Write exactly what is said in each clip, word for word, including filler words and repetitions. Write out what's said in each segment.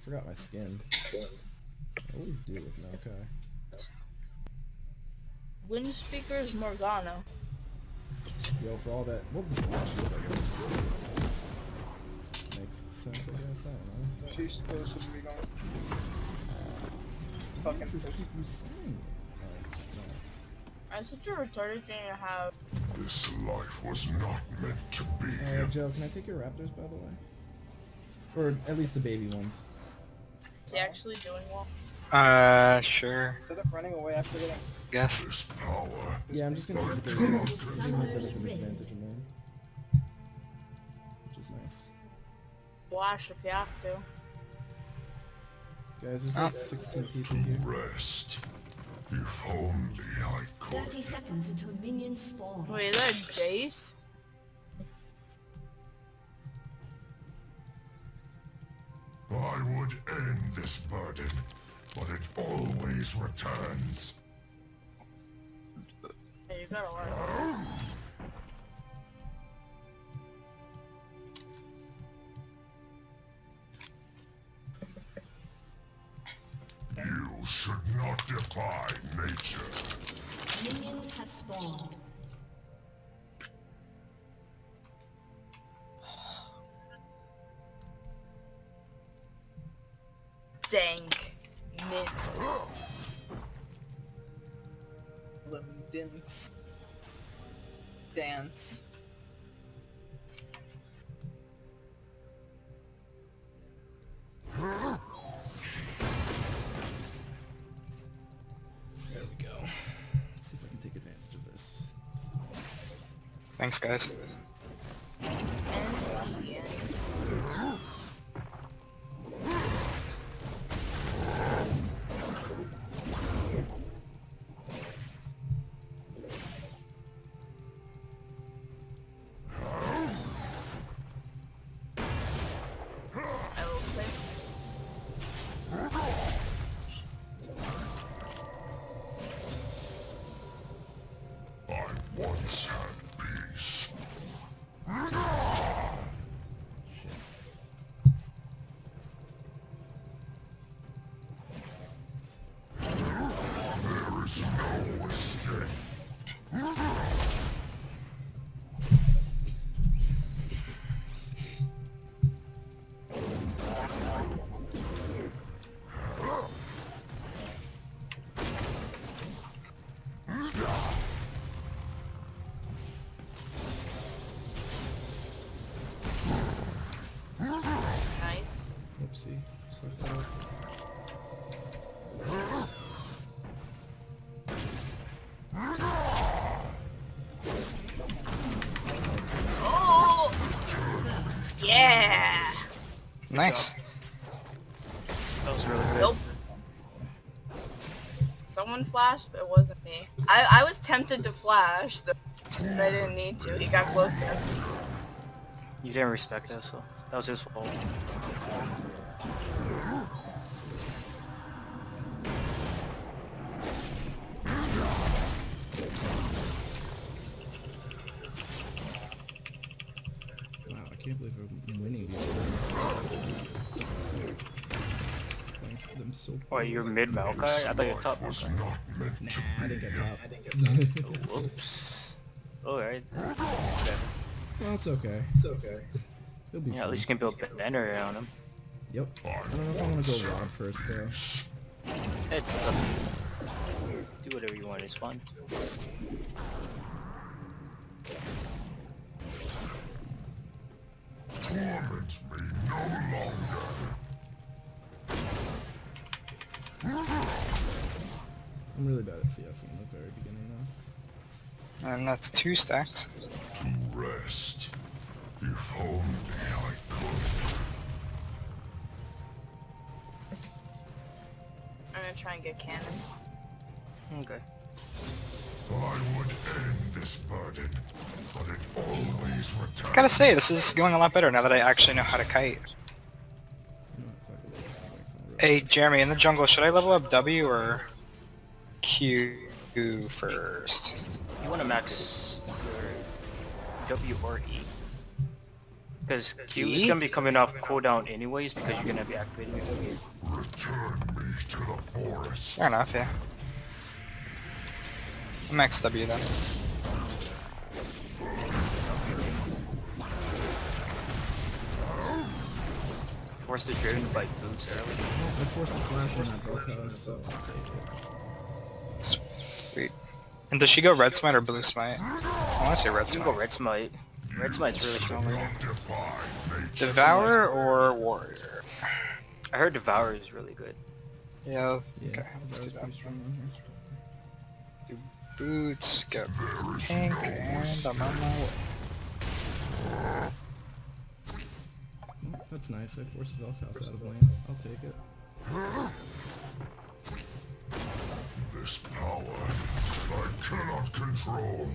forgot my skin. I always do with Maokai. Wind Speaker's Morgana. Yo, for all that, well, the black shield, I guess. Makes sense, I guess. I don't know. She's supposed to be gone. Why Fucking does this pussy. keep resetting it? Alright, it's not. I'm such a retarded thing to have. This life was not meant to be. Alright, Joe, can I take your raptors, by the way? Or at least the baby ones. Is he actually doing well? Uh, sure. Instead of running away after getting Guess. This power. Yeah, I'm just gonna take the baby ones. Give me a bit of an advantage in lane. Which is nice. Flash if you have to. Guys, there's Oh. like sixteen people here. Rest. If only I could. thirty seconds until minions spawn. Wait, is that Jace? I would end this burden, but it always returns. Hey, you gotta learn. You should not defy nature. Minions have spawned. Dank. Mints. dance. Dance. There we go. Let's see if I can take advantage of this. Thanks, guys. I once had peace. Shit. There is no escape. Nice. Oopsie. Just like that. Oh! Yeah! Nice. That was really good. Nope. Someone flashed, but it wasn't me. I, I was tempted to flash, but I didn't need to. He got close enough. You didn't respect us, so that was his fault. Wow, I can't believe I'm winning these games. Thanks to them so Why, you're mid Maokai? I thought you were top Was Maokai. not meant Nah, to I be. didn't get top. Whoops. Alright. Okay. Well, it's okay. It's okay. It'll be Yeah, fun. at least you can build banner around him. Yep. I don't know if I want to go Rod first, though. It's up to you. Do whatever you want, it's fun. Torment me no longer. I'm really bad at C S in the very beginning, though. And that's two stacks. To rest. If only I could. I'm gonna try and get cannon. Okay. I would end this burden, but it always returns. Gotta say, this is going a lot better now that I actually know how to kite. You know what, fuck it, we'll just go back on the road. Hey, Jeremy, in the jungle, should I level up W or Q first? You wanna max your W or E. Because Q is gonna be coming off cooldown anyways because you're gonna be activating it. Return me to the forest. Fair enough, yeah. Max W then. Force the Dragon to bite boots early. I forced the flash on that Vel'Koz, so I'll take it. Sweet. And does she go red smite or blue smite? I want to say red You can smite. go red smite. Red smite's really strong right now. Defy nature. Devourer or warrior? I heard Devourer is really good. Yeah. Yeah, Okay, that let's was do that. pretty strong on her. Do boots, get pink, and I'm on my way. Oh, that's nice. I forced Vel'Koz out of lane. I'll take it. This power I cannot control.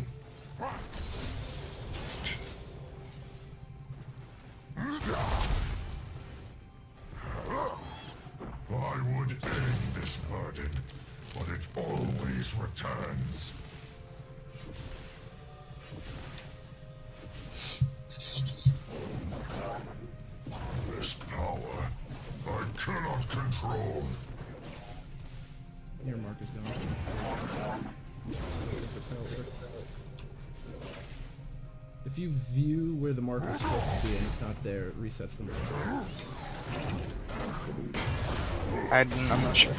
I would end this burden, but it always returns. This power I cannot control. Your mark is gone. I think that's how it works. If you view where the mark is supposed to be and it's not there, it resets the mark. I, I'm not sure.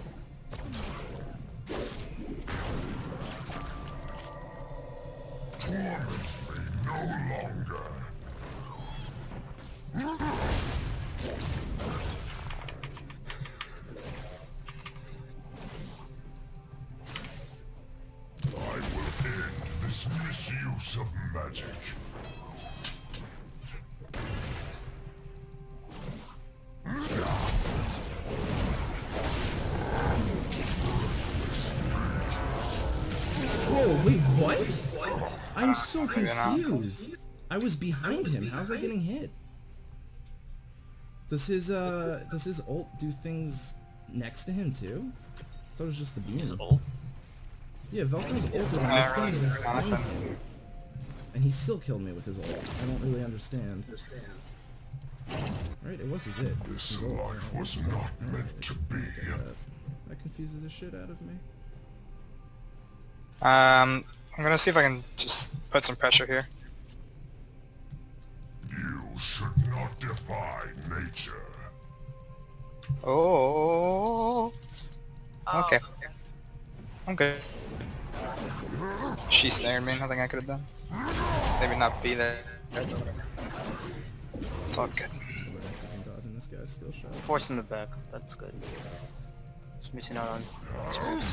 Torment me no longer. I will end this misuse of magic. Whoa, wait, what? What? I'm so Maybe not. confused. I was behind him. How's I getting hit? Does his uh does his ult do things next to him too? I thought it was just the beam. His ult? Yeah, Vel'Koz's ult and I Yeah, was standing really, behind Jonathan. him. And he still killed me with his ult. I don't really understand. Right, it was his it. This His ult. life was His ult. not meant to be. That, that confuses the shit out of me. Um, I'm gonna see if I can just put some pressure here. You should not defy nature. Oh. Oh, Okay. I'm good. She snared me, nothing I could have done. Maybe not be there. It's all good. But I fucking dodging this guy's skill shot. Force in the back. That's good. Just missing out on experiences.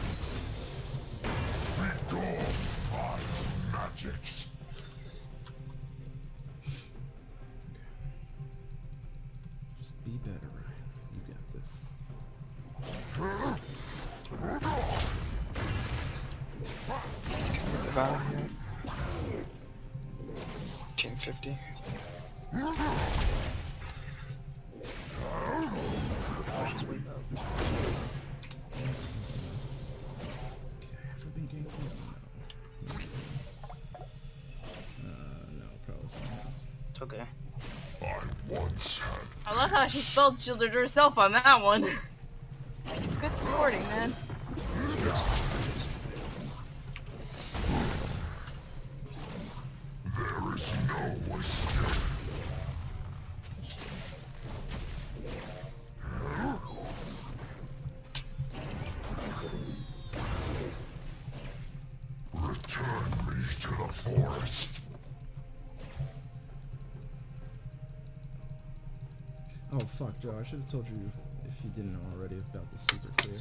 Be gone, vile magics. Just be better, Ryan. You got this. Devour here. eighteen fifty. She's way up. Okay, have I been ganking? No. Uh, no, probably something else. It's okay. I once had I love how she spelled shielded herself on that one. Good supporting, man. there is no escape. Return me to the forest. Oh fuck, Joe, I should have told you if you didn't know already about the super clear.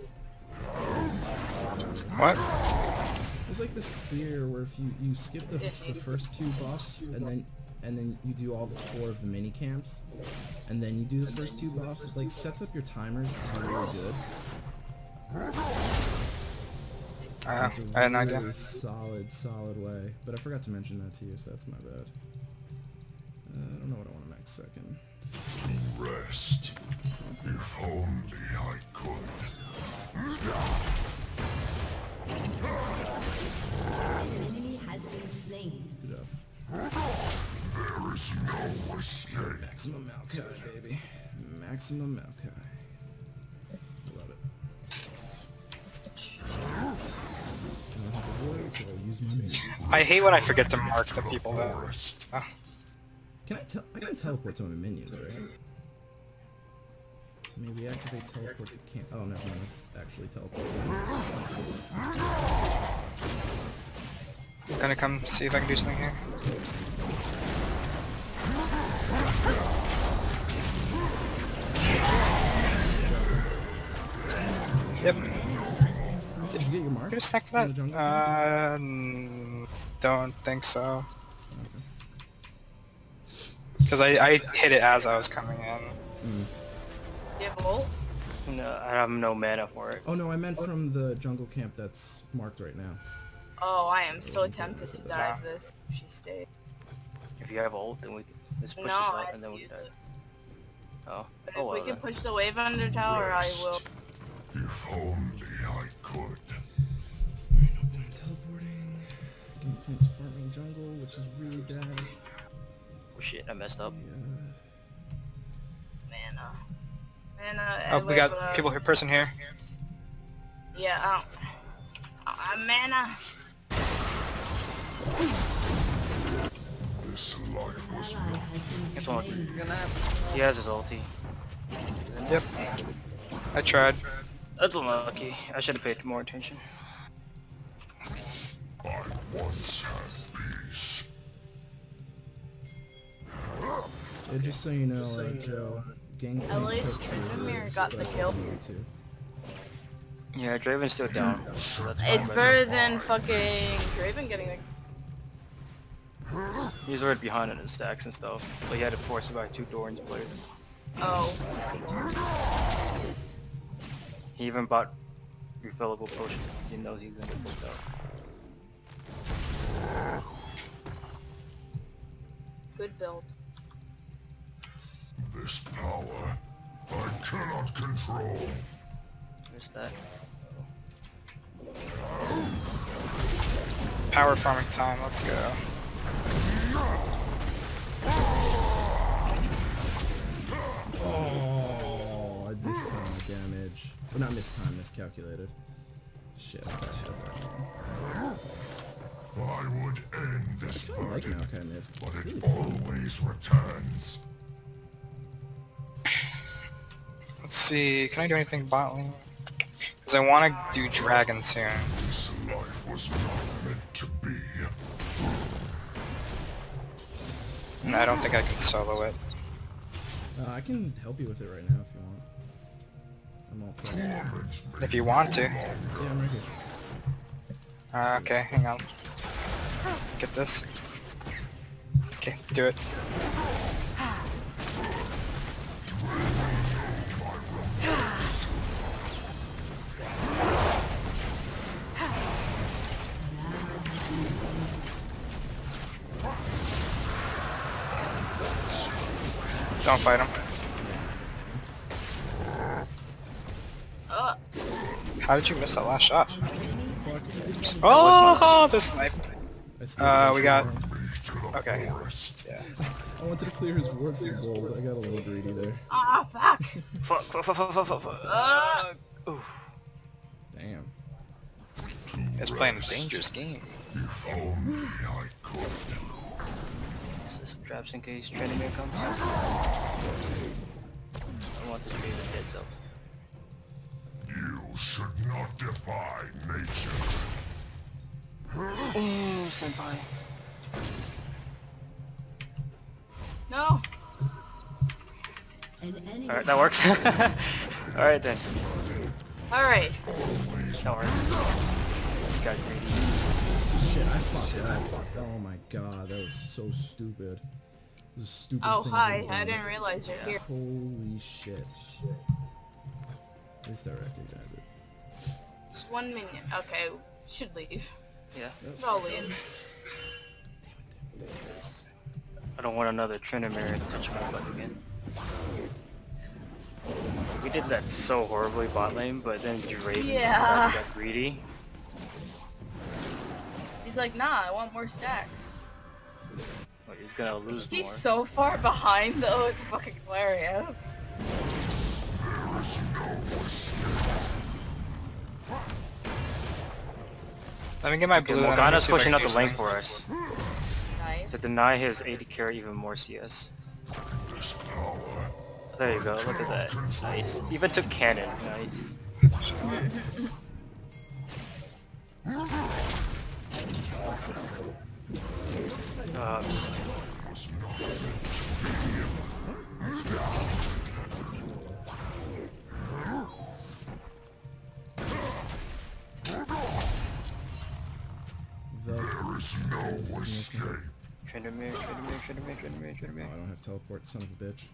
What? There's like this clear where if you, you skip the, the first two buffs and then and then you do all the four of the mini camps and then you do the first two buffs, it like sets up your timers to be really good. Uh, It's a I had no really idea. solid, solid way. But I forgot to mention that to you, so that's my bad. Uh, I don't know what I want to max second. Rest. If only I could. An enemy has been slain. Good job. There is Maximum Maokai, baby. Maximum Maokai. I love it. I don't have a voice, so I'll use my minions. I hate when I forget to mark the people that. Oh. Can I tell? I can teleport to my minions, right? Maybe activate teleport to camp. Oh no, no, it's actually teleport. I'm gonna come see if I can do something here. Yep. Did you get your mark? Get a stack for in the that? jungle? Uh, mm, don't think so. Because I, I hit it as I was coming in. Mm. Do you have a ult? No, I have no mana for it. Oh no, I meant from the jungle camp that's marked right now. Oh, I am so tempted to dive this if she stays. If you have ult, then we can let's push No, this I out and then we use can dive. it. Oh. But Oh if well we can then. push the wave under tower, I will. If only I could. No point teleporting. Gangplank's farming jungle, which is really bad. Oh shit, I messed up. Yeah. Mana. Mana. Oh, uh, we wait, got uh, people here, person here. Yeah, um. Uh, mana. This life was Ally has been It's all slain. He has his ulti. Yep. I tried. That's unlucky. I should have paid more attention. I once had peace. Yeah, just so you know, uh, Joe, Gangplank At least took the Tryndamere got the kill. too. Yeah, Draven's still down. So that's fine, It's but- better than fucking Draven getting the. He's already behind on his stacks and stuff, so he had to force it by two Dorans players. Oh. He even bought refillable potions because he knows he's gonna get booked out. Good build. This power I cannot control. Missed that. Power farming time, let's go. Oh, I missed time damage. Well, not missed time, miscalculated. Shit, I thought I had that. I would end this I like burden, Maokai mid. but it Really fun. always returns. Let's see, can I do anything bot lane? Because I want to do dragon soon. This life was not meant to be. And I don't think I can solo it. Uh, I can help you with it right now if you want. I'm all pro. Yeah, If you want to. I'm right here. Uh, okay, hang on. Get this. Okay, do it. Don't fight him. Uh, How did you miss that last shot? Fuck. Oh, the snipe. I still Uh, got we got. some. To the Okay. forest. Yeah. I wanted to clear his ward for gold. I got a little greedy there. ah, fuck. Fuck, fuck, fuck, fuck, fuck, fuck, fuck. Uh, Oof. Damn. It's playing a dangerous game. If only I could. Is this some traps in case Tryndamere comes? I want this Draven dead though. You should not defy nature. Oh, senpai. no. An enemy Alright, that works. Alright then. Alright. That works. You got greedy. Shit, I fucked up. Oh my god, that was so stupid. This is the stupidest Oh, thing hi. I've ever I done. didn't realize you're here. Holy shit. At least I recognize it. Just one minion. Okay, should leave. Yeah. It's all in. I don't want another Tryndamere to touch my butt again. We did that so horribly bot lane, but then Draven Yeah. decided to get greedy. He's like, nah, I want more stacks. Wait, he's gonna lose He's more. so far behind though, it's fucking hilarious. Let me get my Okay, blue. and let me Morgana's see if I pushing can out do the lane something. for us Nice. to deny his A D carry even more C S. This power There you go, look at that. Nice. Even took cannon. Nice. Uh, was not meant The, there is no escape. Tryndamere, Tryndamere, Tryndamere, Tryndamere, oh, Tryndamere. I don't have teleport, son of a bitch.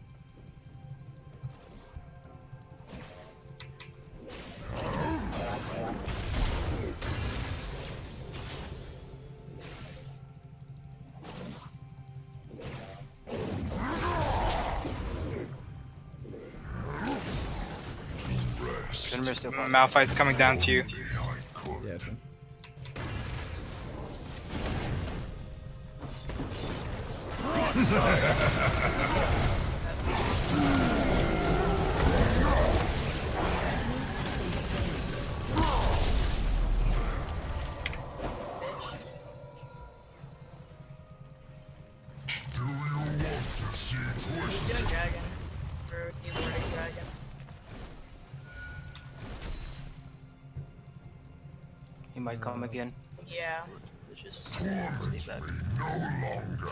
Tryndamere's still behind. Malphite's coming down to you. Yeah, son. Do you want to see twisted? Doing dragon. For deporting dragon. He might come again. Yeah. Let's just stay back. No longer.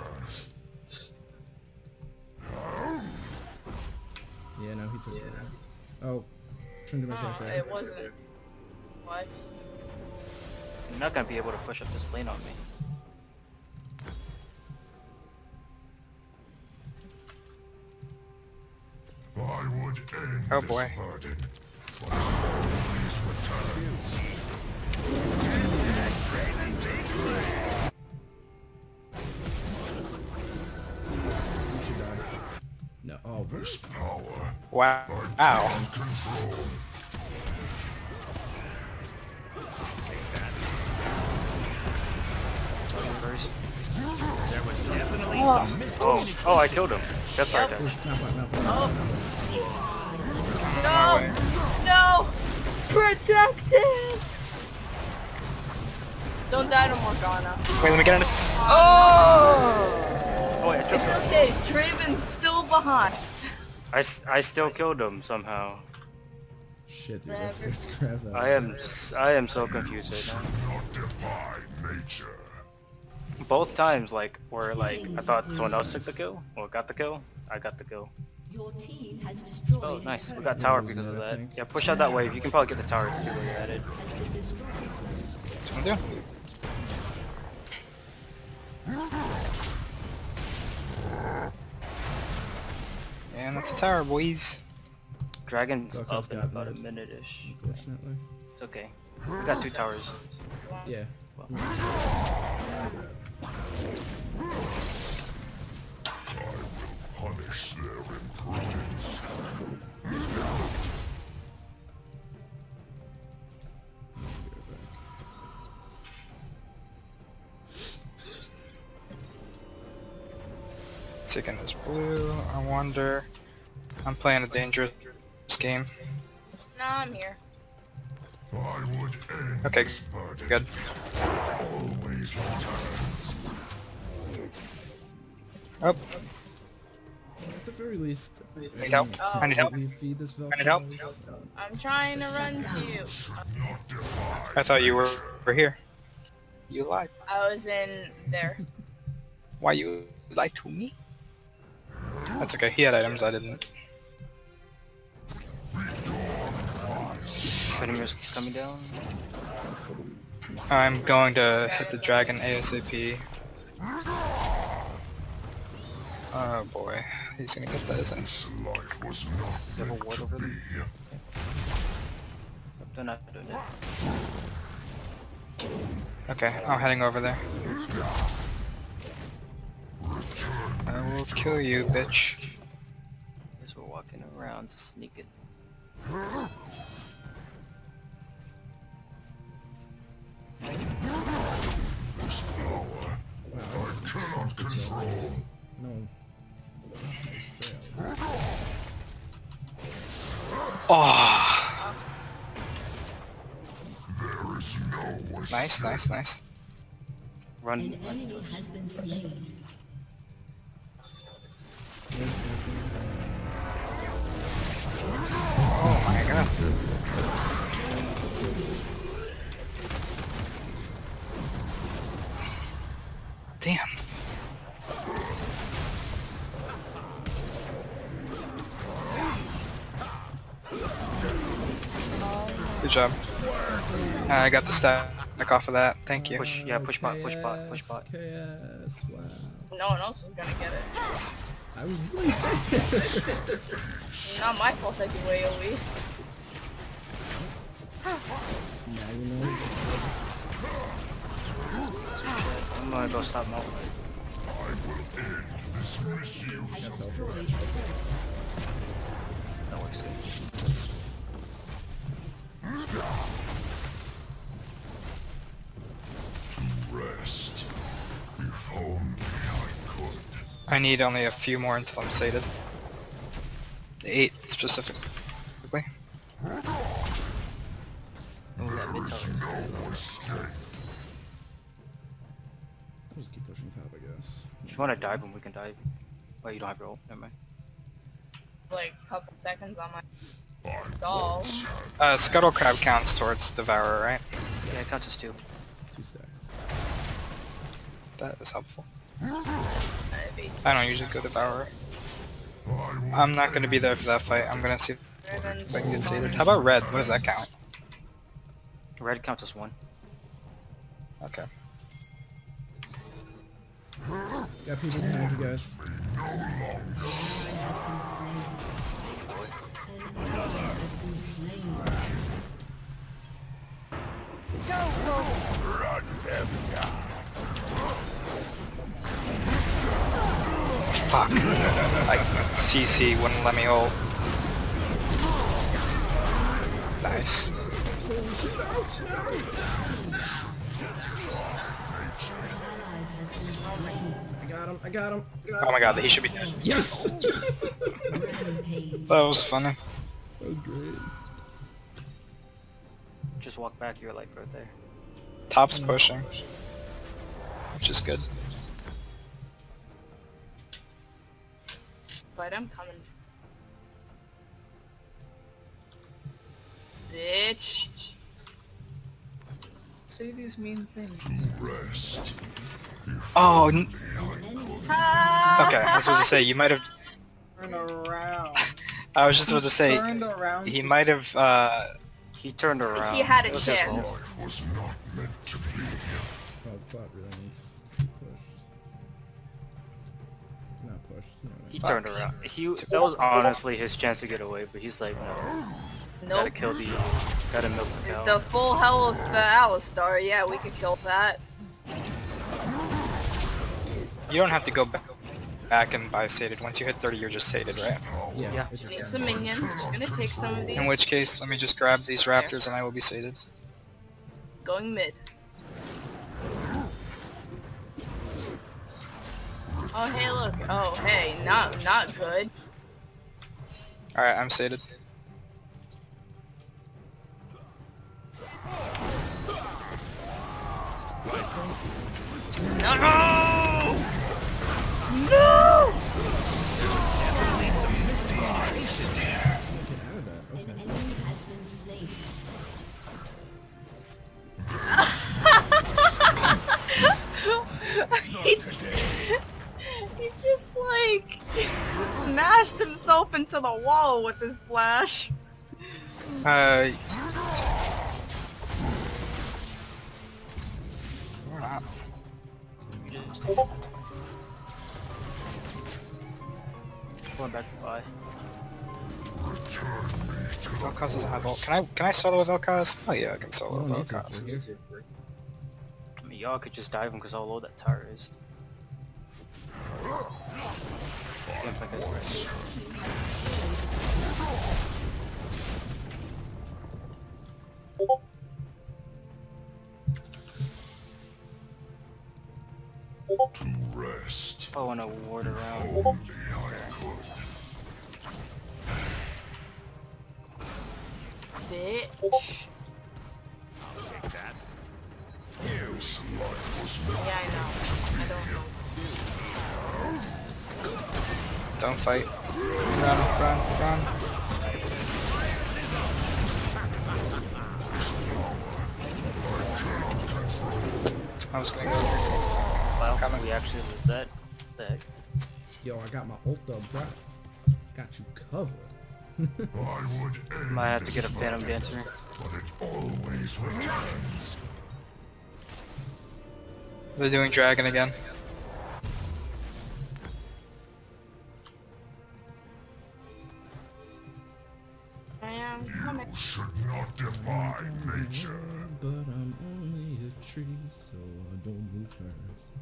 Yeah, no, he took it. Oh, Tryndamere's right Oh, there. it wasn't. What? You're not gonna be able to push up this lane on me. I would end Oh, this boy. burden, but it always returns. You should die. No, oh, what? This power Wow. I Ow. can control. First. Oh. Oh, oh, I killed him. That's right Yep. there. Malphite, Malphite. Oh. my way. No! No! Protect it! Don't die to Morgana. Wait, let me get on this. Oh! Oh, wait, I still It's killed him. okay, Draven's still behind. I, s- I still killed him somehow. Shit, dude, let's, Whatever. let's grab that. I am s- I am so confused right now. Not defy nature. Both times, like, where like I thought someone else took the kill or got the kill, I got the kill. Your team has destroyed Oh, a nice. We turret. got tower Yeah, because of I that. think. Yeah, push out that wave. You can probably get the tower too when you're at it. Has been destroyed. What's gonna do? And that's a tower, boys. Dragon's Goku's up in got about a mid. minute-ish. Unfortunately. It's okay. We got two towers. Yeah. Punish their imprudence. Taking this blue. I wonder. I'm playing a dangerous game. Nah, I'm here. I would end Okay, this burden. good. Always returns. Oh, At the very least, need help? Oh. I need help. we feed this I need help. Valkyries, uh, I'm trying to run to you. Not defy. I thought you were, were here. You lied. I was in there. Why you lied to me? That's okay. He had items. I didn't. Tryndamere's coming down. I'm going to hit the dragon ASAP. Oh boy, he's gonna get that, isn't he? This life was not You have a meant ward to over be. there? They're not doing it. Okay, I'm heading over there. I will kill you, bitch. Guess we're walking around to sneak it. This power I cannot control. Oh, There is no escape. nice, nice, nice. Run. An enemy has been slain. Oh my god. Damn. Good job. Uh, I got the stack off of that. Thank you. Push, yeah, push bot, push bot, push bot. K S, wow. No one else was gonna get it. I was right there. Not my fault I do AoE. Now you know. I'm gonna go stop Mo. I will end this misuse. That works good. Rest. If only I could. I need only a few more until I'm sated. Eight specifically. Oh, that mid tower. No escape. I'll just keep pushing top, I guess. If you wanna dive him, we can dive. Oh, you don't have your ult. Never mind. Like a couple seconds on my doll. Uh, Scuttle Crab counts towards Devourer, right? Yeah, it counts as two. Two stacks. That is helpful. Maybe. I don't usually go Devourer. I'm not gonna be there for that fight. I'm gonna see if I can get sated. How about Red? What does that count? Red counts as one. Okay. Got people behind you guys. Fuck. Like, C C wouldn't let me ult. Nice. I got him, I got him. Oh my god, he should be dead. Yes! That was funny. That was great. Just walk back, you're like right there. Top's pushing. Which is good. But I'm coming. Bitch. Say these mean things. Rest. Oh, n Ah! okay. I was supposed to say, you might have. Turn around. I was just about to say, Turned around. he might have. Uh, He turned around. He had a It was his chance. fault. Life was not meant to be. Oh, bot really needs to be pushed. It's not pushed. You know, He like- turned around. He that was honestly his chance to get away, but he's like, no. Gotta Nope. kill the. Gotta milk the cow. The full hell of the Alistar, yeah, we could kill that. you don't have to go ba- back and buy sated. Once you hit thirty, you're just sated, right? Yeah, Yeah. it's just Need down. some minions, just gonna take some of these. In which case, let me just grab these raptors and I will be sated. Going mid. Oh hey look, oh hey, not not good. Alright, I'm sated. No! No! No! Get out of that. An Okay. enemy has been slain. he, he just like smashed himself into the wall with his flash. Uh. Or not. Going back to buy. Vel'Koz doesn't have ult. Can I can I solo with Vel'Koz? Oh yeah, I can You solo with don't need to, Vel'Koz. we're here. I mean, y'all could just dive him because how low that tower is. Can't think it's right. To rest. Oh, and a ward around. Only I could. bitch. This life was not Yeah, I know. I don't know. Don't fight. Run, run, run. I was gonna go here. Wow, Coming. we actually lose that. What the heck? Yo, I got my ult up, bro. Got you covered. I would end Might have to this get a Phantom burden, Dancer. but it always returns. They're doing dragon again. I am coming. You should not defy nature. But I'm only a tree, so I don't move fast.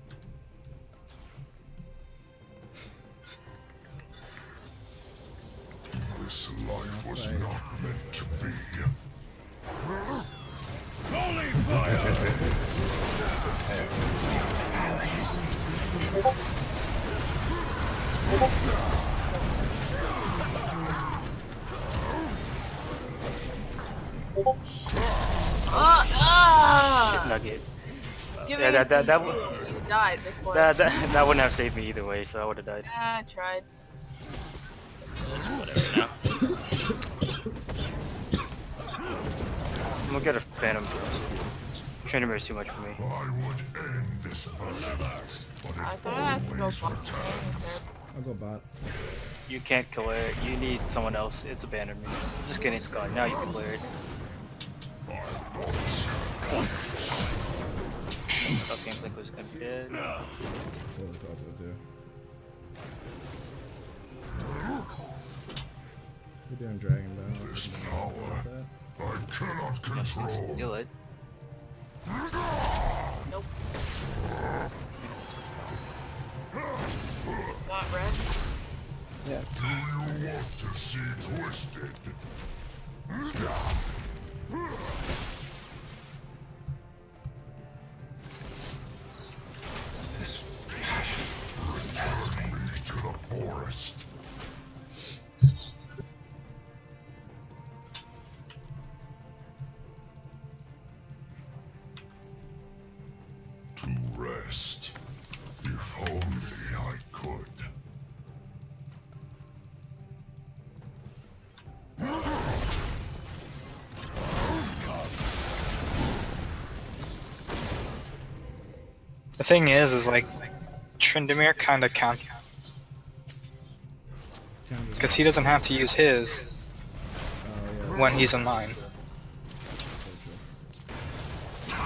This life was Right. not meant to be. Oh, ah! Shit nugget. Give Yeah, it that that to that, you. would- You died before. that that that wouldn't have saved me either way, so I would have died. Yeah, I tried. Whatever now. I'm gonna get a Phantom. Tryndamere is too much for me. I would end this burden, but Uh, it someone has to go always bot. returns. I'll go bot. You can't kill it. You need someone else. It's abandoned me. Just kidding, Scott. Now you can clear it. I thought Gameplay was gonna be dead. Totally thought so too. We're doing dragon battle. This Something power like that. I cannot Unless you can control. steal it. Nope. Want red? Yeah. Do you want to see twisted? Return me to the forest. To rest, if only I could. The thing is, is like, Tryndamere kinda count, Counters. because he doesn't have to use his Oh yeah. when he's in mine. So true.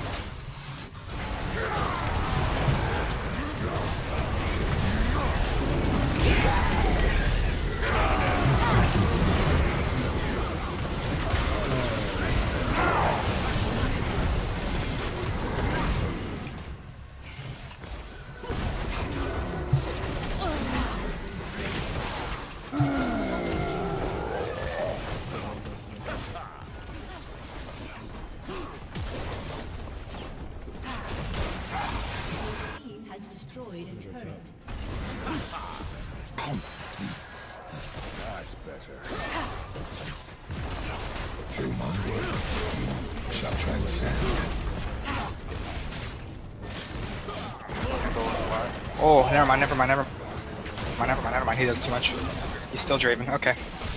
Team has destroyed a turret. That's better. Through my work, shall transcend. Oh, never mind, never mind, never mind, never mind, never mind. He does too much. He's still Draven. Okay.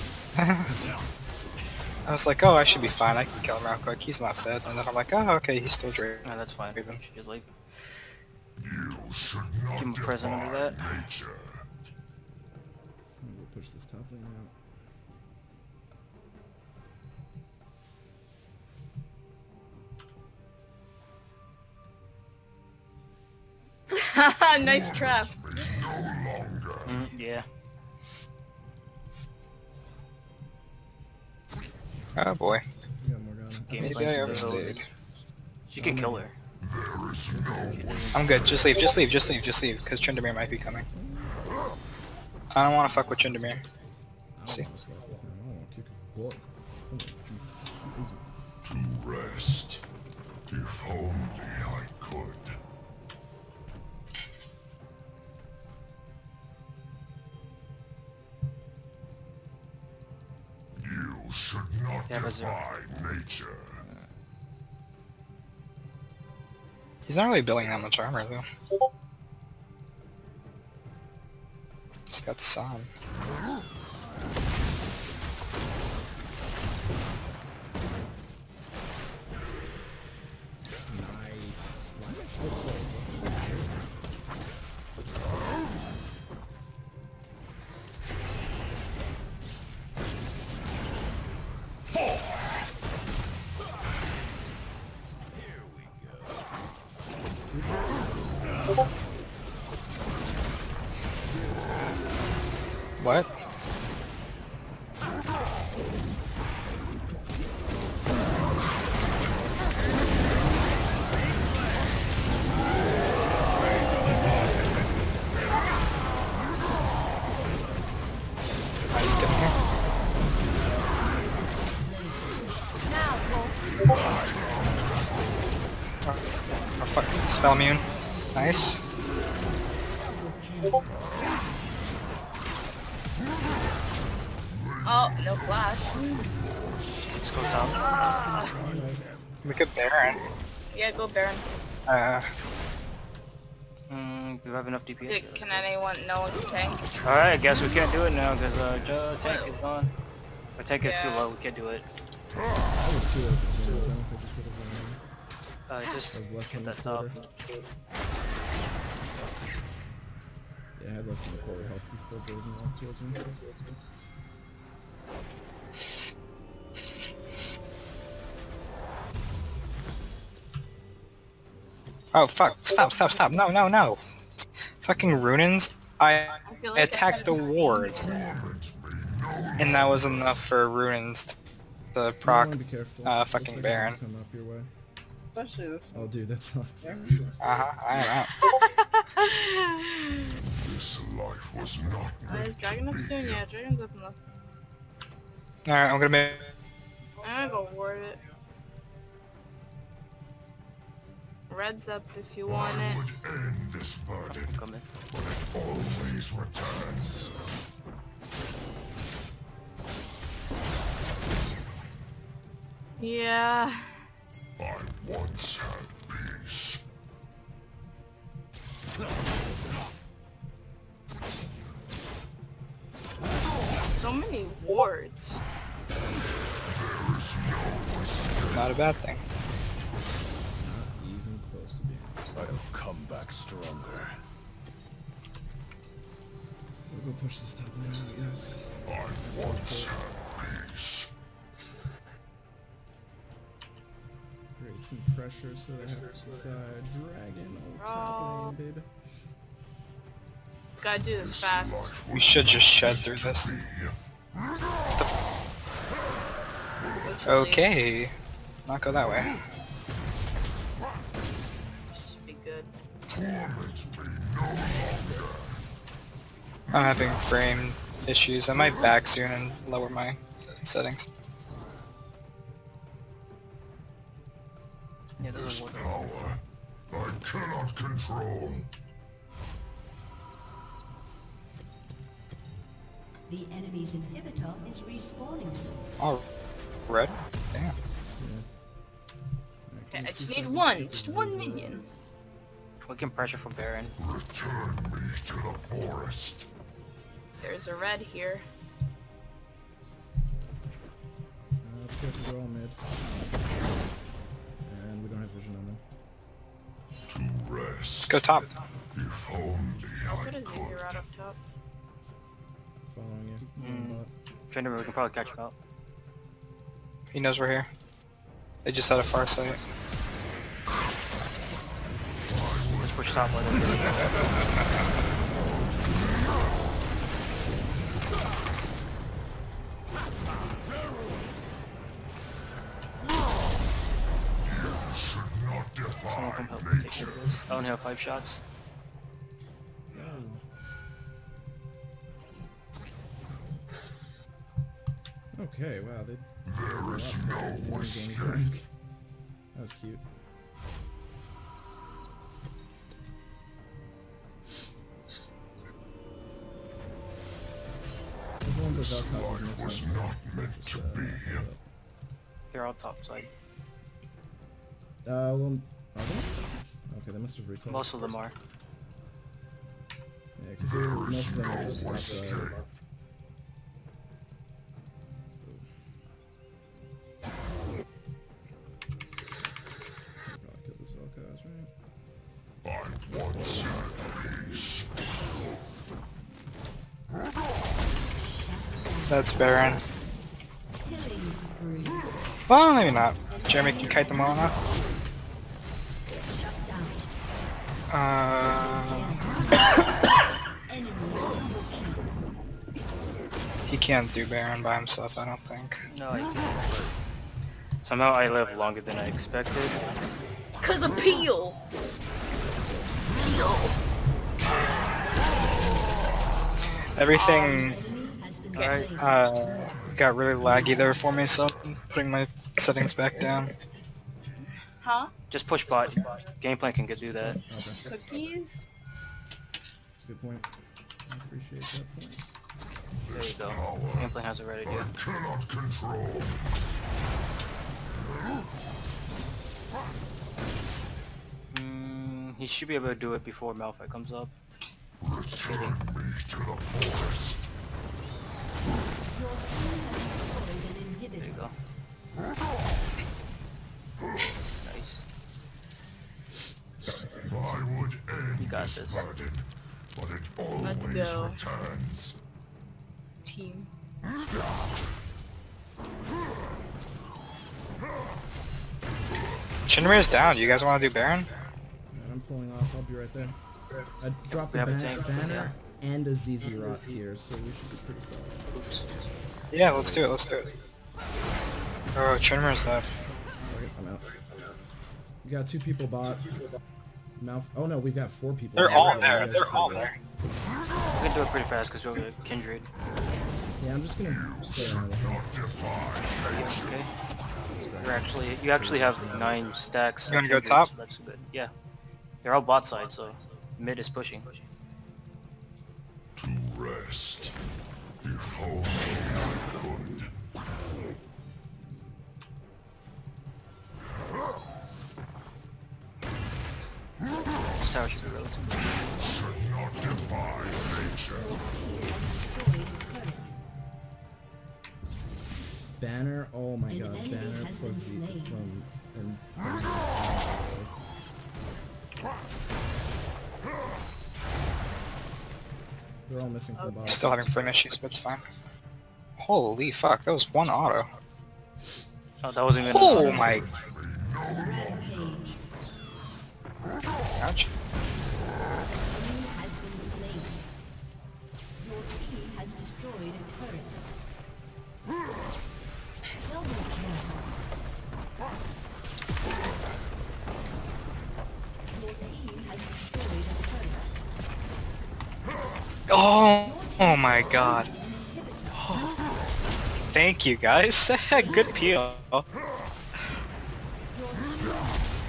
I was like, oh, I should be fine. I can kill him real quick. He's not dead. And then I'm like, oh, okay, he's still Draven. No, that's fine. Raven. She just leave. You should not Give him a present under defy that. nature. I'm gonna push this top lane out. Nice trap. No longer. Mm, yeah. Oh boy. We got Morgana. Game's Maybe playing I some overstayed. abilities. She can kill her. There is no one. I'm good. Just leave, just leave, just leave, just leave, because Tryndamere might be coming. I don't want to fuck with Tryndamere. I don't See. wanna fuck with him. I wanna kick his butt. I wanna kick- To rest, if only I could. You should not Yeah, but zero. defy nature. He's not really building that much armor though. He's got some. Nice. Why am I still slow? What the fuck's here? What? Nice, get here. Oh, fuck. Spell immune. Nice. Oh, no flash. Let's go top. We could Baron. Yeah, go Baron. Uh, Mm, do we have enough D P S? Dude, can anyone, no one can tank? Alright, I guess we can't do it now because uh, Joe tank is gone. Our tank is too Yeah. low, we can't do it. That was too late to kill. I don't think we could have won. Uh, just That was less get than a that top. quarter. Yeah, I had less than a quarter health before Jordan walked towards me. oh fuck! Stop! Stop! Stop! No! No! No! Fucking Runins! I I feel like attacked the ward, and that was enough for Runins to proc. Be careful. uh, Looks fucking like Baron. it's coming up your way. Especially this one. Oh, dude, that sucks. Uh huh. I am out. This life was not Oh, meant is to Dragon up be. soon? Yeah, Dragon's up in the... Alright, I'm gonna make. I'm gonna go ward it. Red's up if you want I it. would end this burden, Come in. but it always returns. Yeah. I once had peace. So many wards. There is no escape. Not a bad thing. Not even close to being. I'll come back stronger. We'll go push this top lane, I guess. I once had peace. Create some pressure so they have to decide. Dragon on top lane, baby. Gotta do this fast. Life We was should just shed meant through to this. be. Literally. Okay. Not go that way. Should be good. Torments me no longer. I'm having frame issues. I might back soon and lower my settings. Yeah, This those are working. power I cannot control. The enemy's inhibitor is respawning soon. Oh, red? Damn. Yeah. Okay, I just need one. Just one minion. We can pressure for Baron. Return me to the forest. There's a red here. Uh, be careful, they're all mid. And we don't have vision on them. To rest. Let's go top. If only I'll I put a Ziggy could. right up top. Following you. Mm. Mm. Trying to we can probably catch him out. He knows we're here. They just had a far sight. Let's push top lane. Should not defy Someone come help me take care nature. of this. I only have five shots. Okay, wow, they There is no escape. That was cute. Everyone remember This Vel'Koz is life was missing. not meant to be. They're all top side. Uh, well, are they? Okay, they must have recalled. Most of them are. Yeah, because There most is of them no are just escape. outside. Probably kill this Vel'Koz, right? I once had peace. That's Baron. Killing spree. Well, maybe not. Jeremy can kite them well enough. Shut down. Uh, Enemy double kill. he can't do Baron by himself, I don't think. No, I can't. But somehow I live longer than I expected. Cause of Peel. Peel. Everything Enemy has been Alright. slain. uh, got really laggy there for me, so I'm putting my settings back down. Huh? Just push bot. Game plan can go do that. Okay, Cookies? that's a good point. I appreciate that point. There you go. Game plan has it ready, I yeah. cannot control. Mm, he should be able to do it before Malphite comes up. Return me to the forest. Your team has destroyed an There you inhibitor. go. Nice. I would end You got this this. burden, but it Let's always go. returns. Team. Shinra's down, do you guys want to do Baron? Alright, I'm pulling off. I'll be right there. I dropped We a have a ban tank, banner and a Z Z Rot here, so we should be pretty solid. Oops. Yeah, let's do it, let's do it. Oh, Shinra's left. Alright, I'm out. We got two people bot. Mouth. Oh no, we've got four people. They're bot. all Yeah, there, you guys they're are all pretty there. We can do it pretty fast because we're a Kindred. good. Yeah, I'm just gonna play around with them. Okay. You're actually, you actually have nine stacks. You wanna of go Kindred, top? so that's good. Yeah. They're all bot side, so mid is pushing. To rest. If only I could. This tower should be relatively easy. Should not defy nature. Destroyed a turret. Banner. Oh my An god, enemy banner has plus Z been slain. from and. They're all missing from bot. Still having frame issues, but it's fine. Holy fuck, that was one auto. Oh, that wasn't even. Oh my Rampage. ouch. Enemy has been slain. Your team has destroyed a turret. Double kill. Your team has destroyed a turret. Oh, oh my god. Thank you guys. Good peel. Your team has destroyed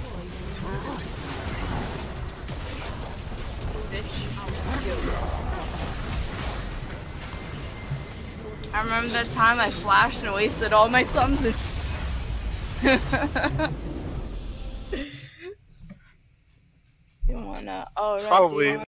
I remember that time I flashed and wasted all my sums and you wanna oh right, do you Probably wanna